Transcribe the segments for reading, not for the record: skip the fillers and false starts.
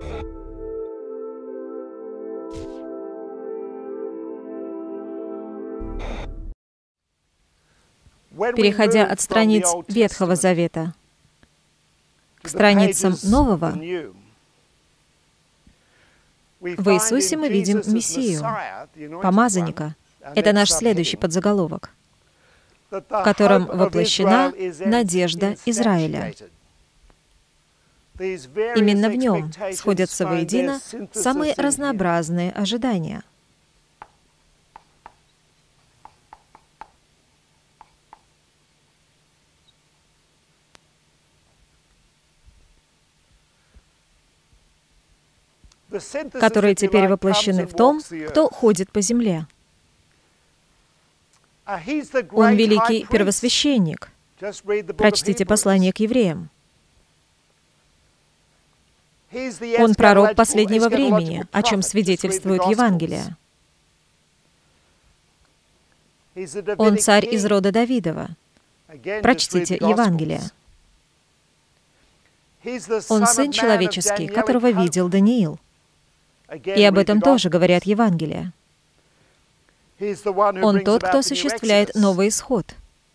Переходя от страниц Ветхого Завета к страницам Нового, в Иисусе мы видим Мессию, помазанника. Это наш следующий подзаголовок, в котором воплощена надежда Израиля. Именно в нем сходятся воедино самые разнообразные ожидания. Которые теперь воплощены в том, кто ходит по земле. Он великий первосвященник. Прочтите послание к евреям. Он пророк последнего времени, о чем свидетельствует Евангелие. Он царь из рода Давидова. Прочтите Евангелие. Он сын человеческий, которого видел Даниил. И об этом тоже говорят Евангелия. Он тот, кто осуществляет новый исход.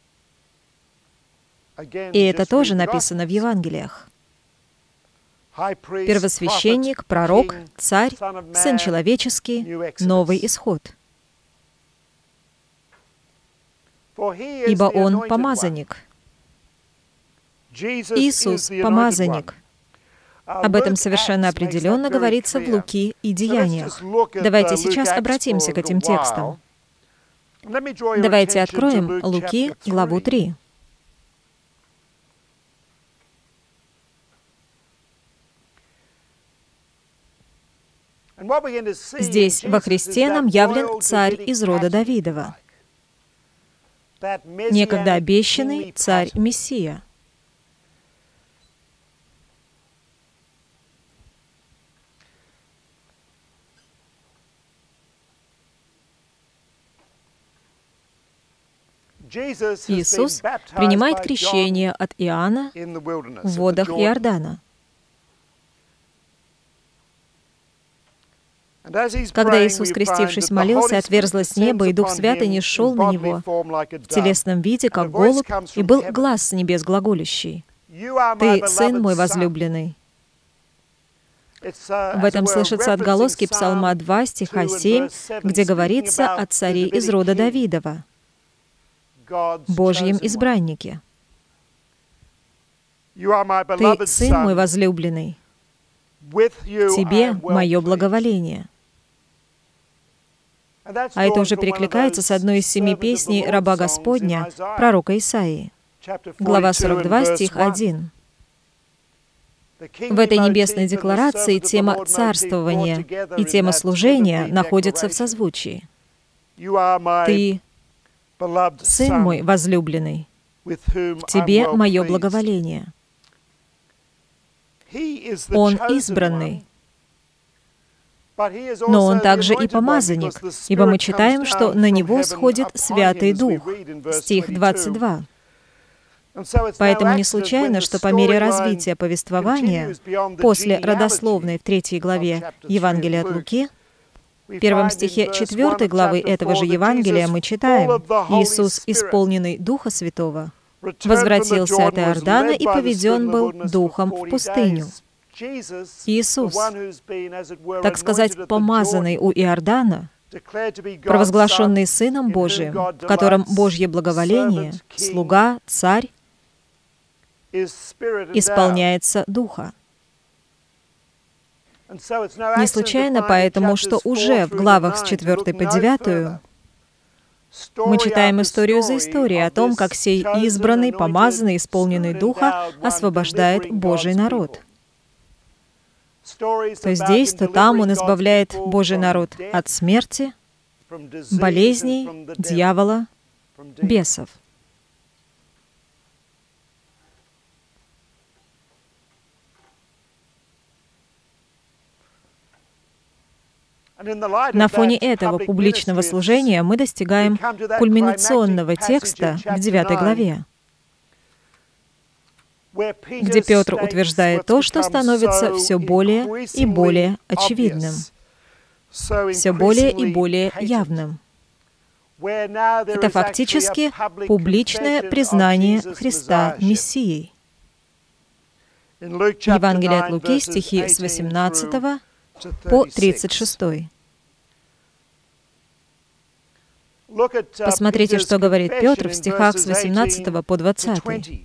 И это тоже написано в Евангелиях. Первосвященник, пророк, царь, сын человеческий, новый исход. Ибо он помазанник. Иисус — помазанник. Об этом совершенно определенно говорится в Луки и Деяниях. Давайте сейчас обратимся к этим текстам. Давайте откроем Луки, главу 3. Здесь во Христе нам явлен царь из рода Давидова, некогда обещанный царь-мессия. Иисус принимает крещение от Иоанна в водах Иордана. Когда Иисус, крестившись, молился, отверзлось небо, и Дух Святый нисшел на Него в телесном виде, как голубь, и был глас с небес глаголющий: «Ты, Сын мой возлюбленный». В этом слышатся отголоски Псалма 2, стиха 7, где говорится о царе из рода Давидова, Божьем избраннике. «Ты, Сын мой возлюбленный, в Тебе мое благоволение». А это уже перекликается с одной из 7 песней раба Господня, пророка Исаии. Глава 42, стих 1. В этой небесной декларации тема царствования и тема служения находятся в созвучии. «Ты, Сын мой возлюбленный, в Тебе мое благоволение». Он избранный, но Он также и помазанник, ибо мы читаем, что на Него сходит Святый Дух. Стих 22. Поэтому не случайно, что по мере развития повествования, после родословной в 3 главе Евангелия от Луки, в 1 стихе 4 главы этого же Евангелия мы читаем: «Иисус, исполненный Духа Святого, возвратился от Иордана и поведен был Духом в пустыню». Иисус, так сказать, помазанный у Иордана, провозглашенный Сыном Божиим, в котором Божье благоволение, слуга, царь, исполняется Духа. Не случайно поэтому, что уже в главах с 4 по 9 мы читаем историю за историей о том, как сей избранный, помазанный, исполненный Духа освобождает Божий народ. То здесь, то там Он избавляет Божий народ от смерти, болезней, дьявола, бесов. На фоне этого публичного служения мы достигаем кульминационного текста в 9 главе. где Петр утверждает то, что становится все более и более очевидным, все более и более явным. Это фактически публичное признание Христа Мессией. Евангелие от Луки, стихи с 18 по 36. Посмотрите, что говорит Петр в стихах с 18 по 20.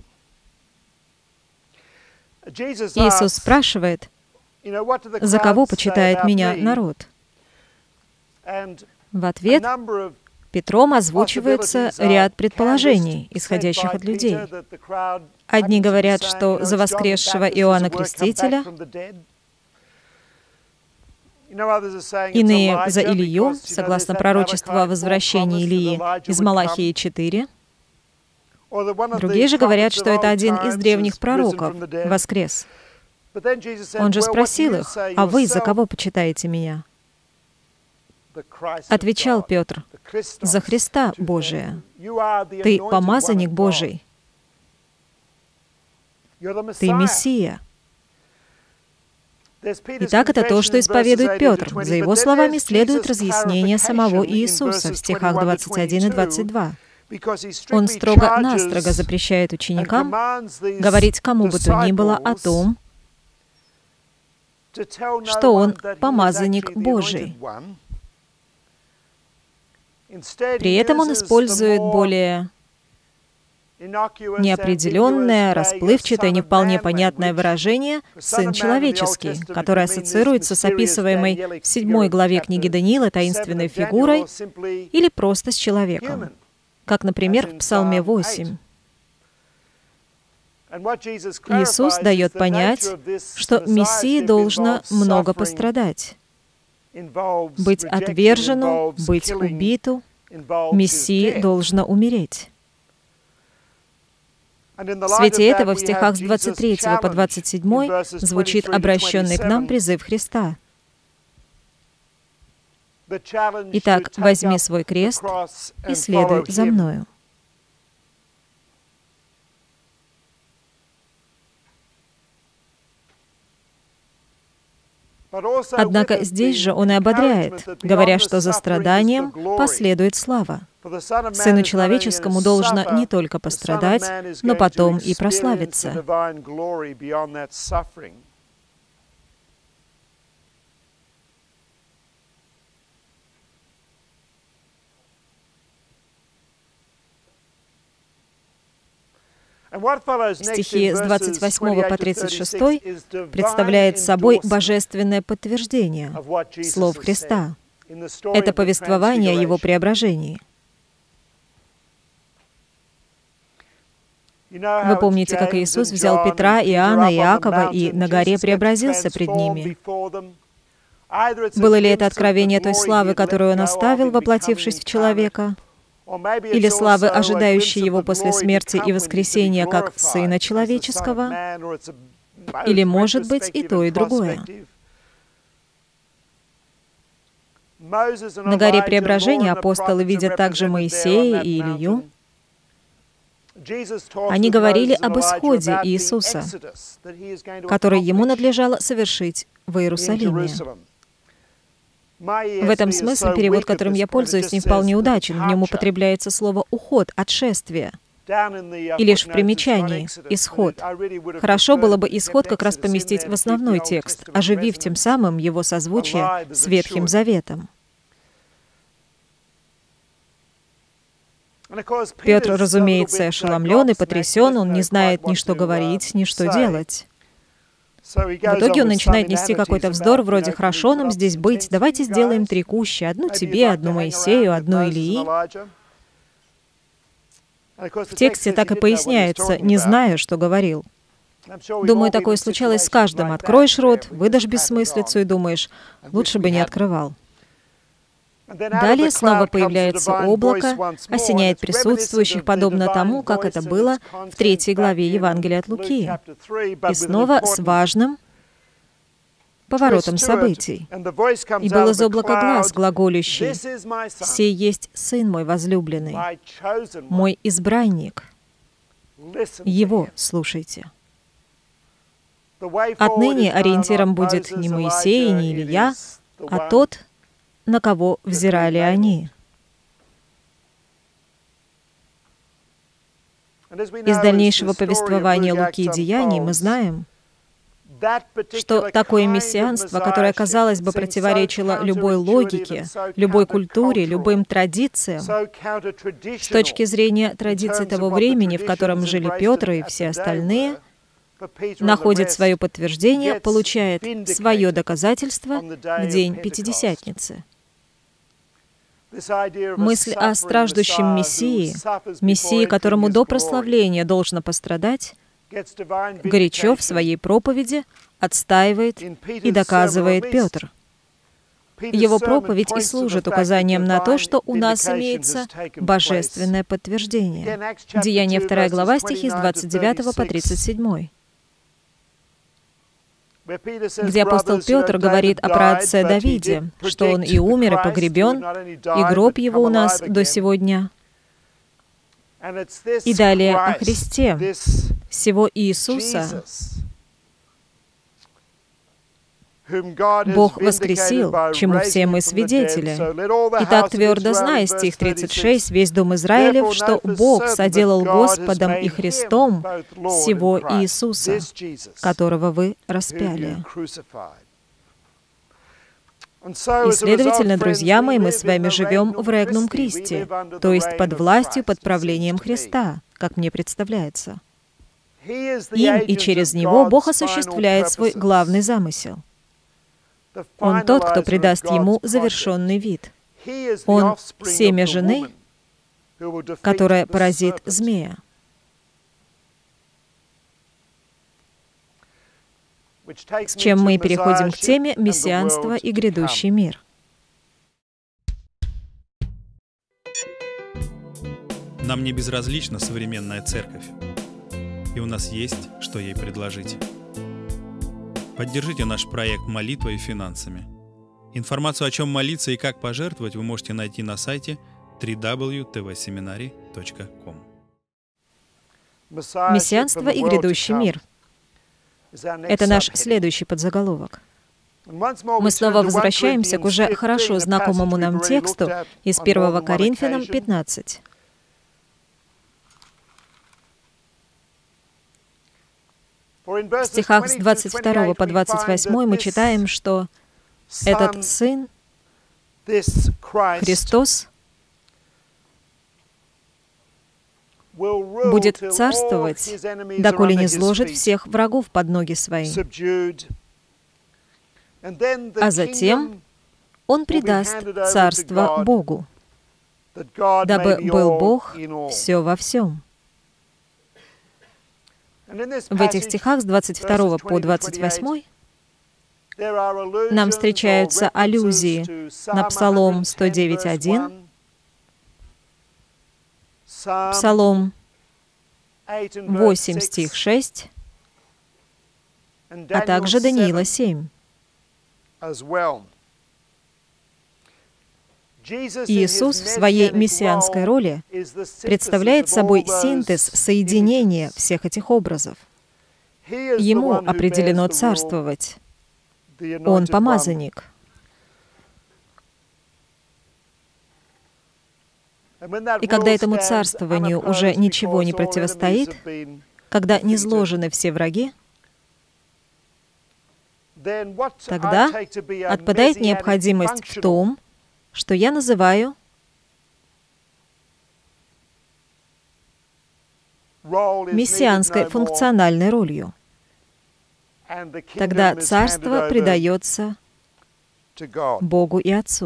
Иисус спрашивает: «За кого почитает меня народ?» В ответ Петром озвучивается ряд предположений, исходящих от людей. Одни говорят, что за воскресшего Иоанна Крестителя, иные за Илию, согласно пророчеству о возвращении Илии из Малахии 4. Другие же говорят, что это один из древних пророков воскрес. Он же спросил их: «А вы за кого почитаете меня?» Отвечал Петр: «За Христа Божия. Ты помазанник Божий. Ты Мессия». Итак, это то, что исповедует Петр. За его словами следует разъяснение самого Иисуса в стихах 21 и 22. Он строго-настрого запрещает ученикам говорить кому бы то ни было о том, что он помазанник Божий. При этом он использует более неопределенное, расплывчатое, не вполне понятное выражение «сын человеческий», которое ассоциируется с описываемой в 7 главе книги Даниила таинственной фигурой или просто с человеком, как, например, в Псалме 8. Иисус дает понять, что Мессии должно много пострадать, быть отвержену, быть убиту, Мессии должно умереть. В свете этого в стихах с 23 по 27 звучит обращенный к нам призыв Христа. «Итак, возьми свой крест и следуй за мною». Однако здесь же он и ободряет, говоря, что за страданием последует слава. Сыну человеческому должно не только пострадать, но потом и прославиться. Стихи с 28 по 36 представляют собой божественное подтверждение слов Христа. Это повествование о Его преображении. Вы помните, как Иисус взял Петра, Иоанна, Иакова и на горе преобразился пред ними. Было ли это откровение той славы, которую Он оставил, воплотившись в человека? Или славы, ожидающей Его после смерти и воскресения, как Сына Человеческого? Или, может быть, и то, и другое? На горе Преображения апостолы видят также Моисея и Илью. Они говорили об исходе Иисуса, который Ему надлежало совершить в Иерусалиме. В этом смысле перевод, которым я пользуюсь, не вполне удачен. В нем употребляется слово «уход», «отшествие». И лишь в примечании «исход». Хорошо было бы «исход» как раз поместить в основной текст, оживив тем самым его созвучие с Ветхим Заветом. Петр, разумеется, ошеломлен и потрясен, он не знает ни что говорить, ни что делать. В итоге он начинает нести какой-то вздор вроде «хорошо нам здесь быть, давайте сделаем 3 кущи, одну тебе, одну Моисею, одну Илии». В тексте так и поясняется «не знаю, что говорил». Думаю, такое случалось с каждым. Откроешь рот, выдашь бессмыслицу и думаешь «лучше бы не открывал». Далее снова появляется облако, осеняет присутствующих, подобно тому, как это было в 3 главе Евангелия от Луки. И снова с важным поворотом событий. «И был из облака глас, глаголющий: «Сей есть Сын мой возлюбленный, мой избранник, Его слушайте». Отныне ориентиром будет не Моисей, не Илья, а тот, на кого взирали они. Из дальнейшего повествования Луки и Деяний мы знаем, что такое мессианство, которое, казалось бы, противоречило любой логике, любой культуре, любым традициям, с точки зрения традиций того времени, в котором жили Петр и все остальные, находит свое подтверждение, получает свое доказательство в день Пятидесятницы. Мысль о страждущем Мессии, Мессии, которому до прославления должно пострадать, горячо в своей проповеди отстаивает и доказывает Петр. Его проповедь и служит указанием на то, что у нас имеется божественное подтверждение. Деяния 2 глава, стихи с 29 по 37. Где апостол Петр говорит о праотце Давиде, что он и умер, и погребен, и гроб его у нас до сего дня. И далее о Христе, сего Иисуса, Бог воскресил, чему все мы свидетели. Итак, твердо зная, стих 36, весь дом Израилев, что Бог соделал Господом и Христом сего Иисуса, которого вы распяли. И, следовательно, друзья мои, мы с вами живем в Регнум Кристи, то есть под властью, под правлением Христа, как мне представляется. Им и через Него Бог осуществляет свой главный замысел. Он тот, кто придаст ему завершенный вид. Он — семя жены, которая поразит змея. С чем мы переходим к теме мессианства и грядущий мир. Нам не безразлична современная церковь, и у нас есть, что ей предложить. Поддержите наш проект молитвой и финансами. Информацию, о чем молиться и как пожертвовать, вы можете найти на сайте www.tvseminary.com. Мессианство и грядущий мир. Это наш следующий подзаголовок. Мы снова возвращаемся к уже хорошо знакомому нам тексту из 1 Коринфянам 15. В стихах с 22 по 28 мы читаем, что этот Сын, Христос, будет царствовать, доколе не сложит всех врагов под ноги свои. А затем Он предаст царство Богу, дабы был Бог все во всем. В этих стихах с 22 по 28 нам встречаются аллюзии на Псалом 109:1, Псалом 8, стих 6, а также Даниила 7. Иисус в своей мессианской роли представляет собой синтез, соединение всех этих образов. Ему определено царствовать. Он помазанник. И когда этому царствованию уже ничего не противостоит, когда низложены все враги, тогда отпадает необходимость в том, что я называю мессианской функциональной ролью. Тогда царство предается Богу и Отцу.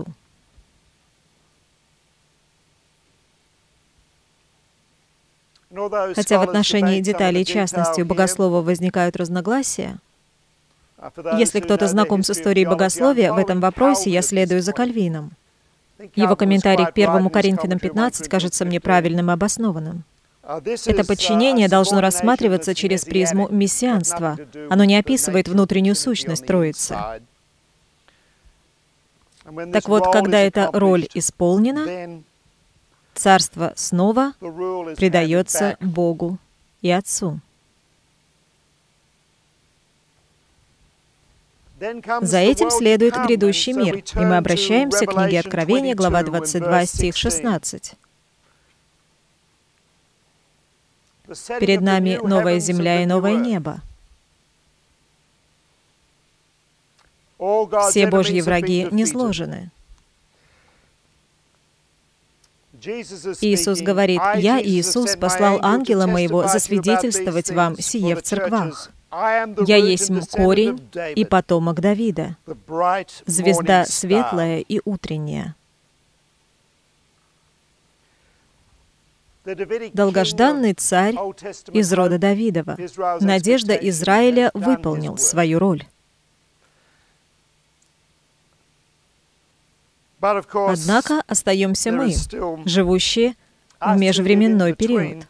Хотя в отношении деталей и частностей у богословов возникают разногласия, если кто-то знаком с историей богословия, в этом вопросе я следую за Кальвином. Его комментарий к 1 Коринфянам 15 кажется мне правильным и обоснованным. Это подчинение должно рассматриваться через призму мессианства. Оно не описывает внутреннюю сущность Троицы. Так вот, когда эта роль исполнена, царство снова предается Богу и Отцу. За этим следует грядущий мир, и мы обращаемся к книге Откровения, глава 22, стих 16. Перед нами новая земля и новое небо. Все Божьи враги низложены. Иисус говорит: «Я, Иисус, послал ангела моего засвидетельствовать вам сие в церквах. Я есть корень и потомок Давида, звезда светлая и утренняя». Долгожданный царь из рода Давидова, надежда Израиля, выполнил свою роль. Однако остаемся мы, живущие в межвременной период.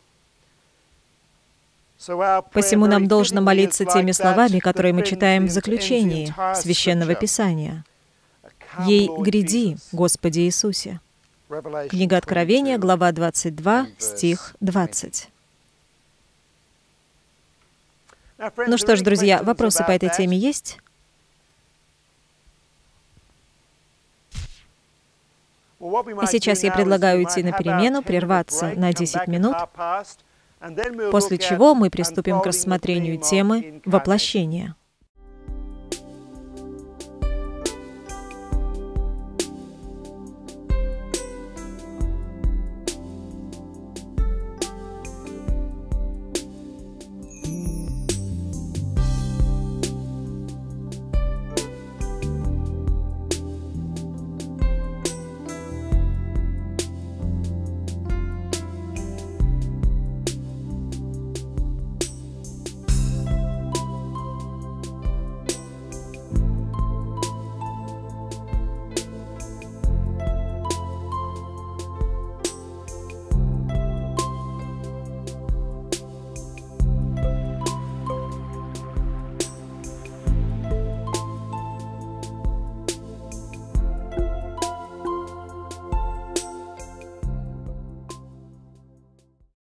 Посему нам должно молиться теми словами, которые мы читаем в заключении Священного Писания. «Ей гряди, Господи Иисусе». Книга Откровения, глава 22, стих 20. Ну что ж, друзья, вопросы по этой теме есть? И сейчас я предлагаю идти на перемену, прерваться на 10 минут, после чего мы приступим к рассмотрению темы воплощения.